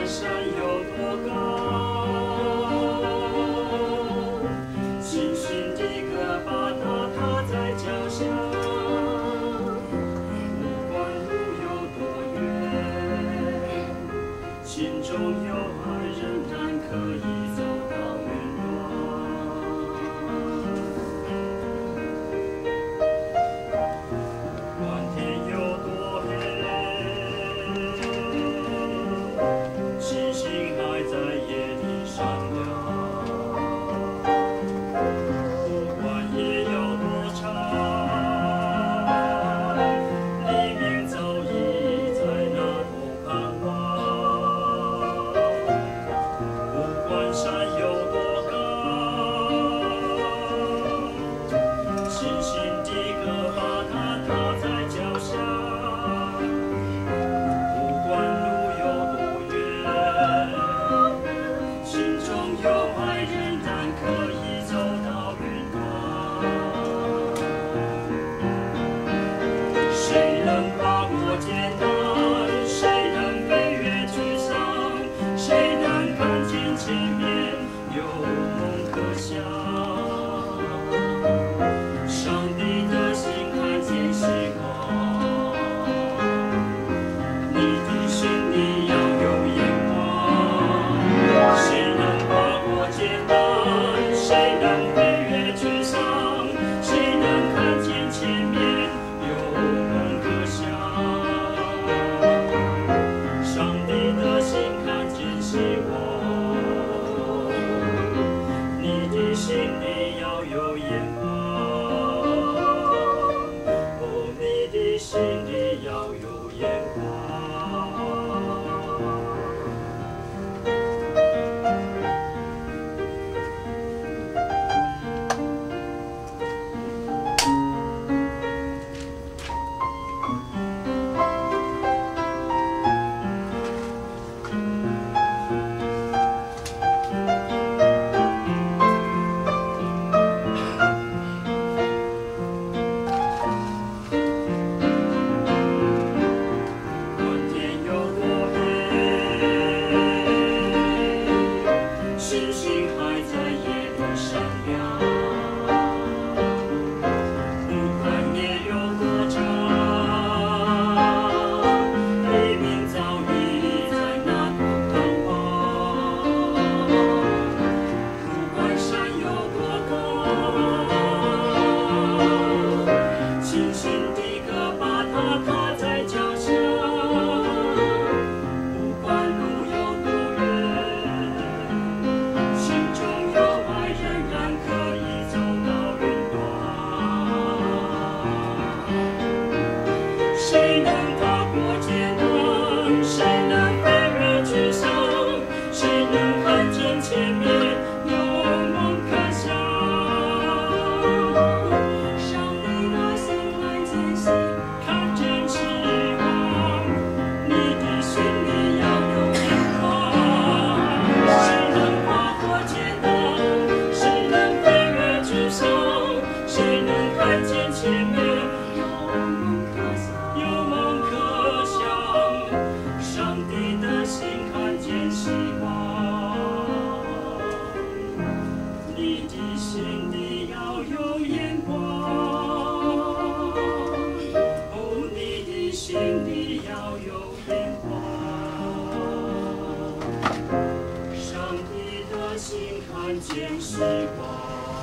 山有多高，星星的歌把它踏在脚下。不管路有多远，心中有爱，仍然可以走到云端。不管天有多黑，星星还在夜里闪亮。不管夜有多长，黎明早已在那头盼望。不管山有多高，星星的歌把它踏在脚下。不管路有多远，心中有爱，仍然可以走到云端。谁能跨过艰难？谁能飞越沮丧？谁能看见前面有梦可想？上帝的心看见希望，你的心里要有眼光。谁能跨过艰难？谁能飞越沮丧？谁能看见前面有梦可想？上帝的心看见希望，你的心里要有眼光。哦，你的心里要有眼光。管天有多黑，星星还在夜里闪亮。不管夜有多长，黎明早已在那头盼望。不管山有多高，星星的歌把它踏在脚下。不管路有多远，心中有爱，仍然可以走到云端。谁能踏过艰难？谁能飞越沮丧？谁能看见前面有梦可想？上帝的心看见希望，你的心里要有眼光。谁能跨过艰难？谁能飞越沮丧？谁能看见前面有梦可想？上帝的心看见希望，你的心里要有眼光。哦，你的心里要有眼光。上帝的心看见希望。